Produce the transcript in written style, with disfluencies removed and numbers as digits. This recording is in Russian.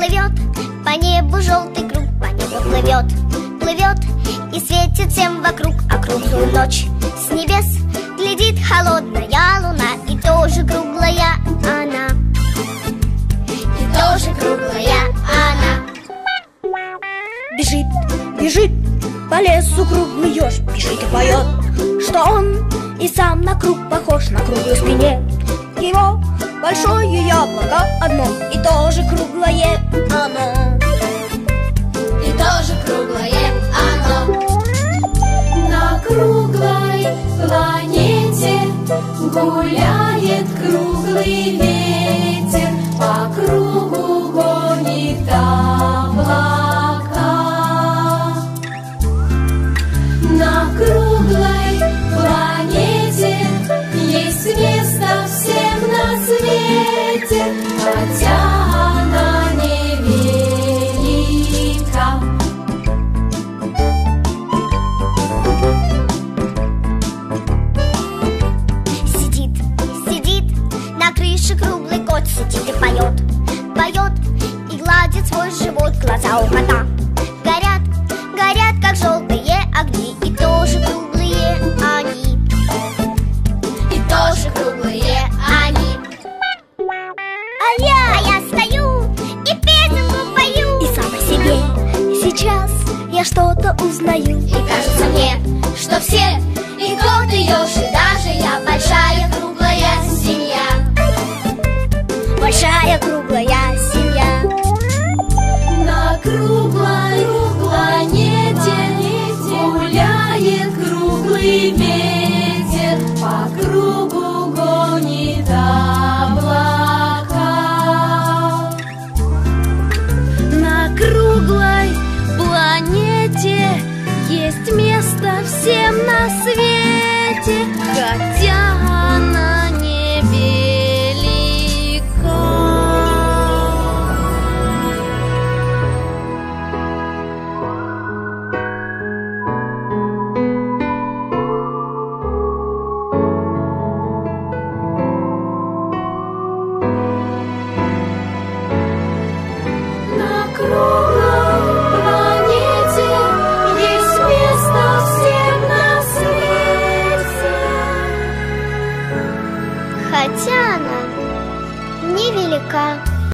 Плывет по небу желтый круг, по небу плывет, плывет и светит всем вокруг. А круглую ночь с небес глядит холодная луна, и тоже круглая она, и тоже круглая она. Бежит, бежит по лесу круглый еж, бежит и поет, что он и сам на круг похож, на круглой спине его большое яблоко одно, и тоже круглое оно, и тоже круглое оно. На круглой планете гуляет круглый ветер, по кругу гонит облака. На круглой планете есть место всем на свете, хотя она невелика. Сидит, сидит на крыше круглый кот, сидит и поет, поет и гладит свой живот. Глаза у кота горят, горят, как желтые огни, и тоже круглые они, и тоже круглые они. А я стою и песенку пою, и сам по себе сейчас я что-то узнаю. и кажется мне, что все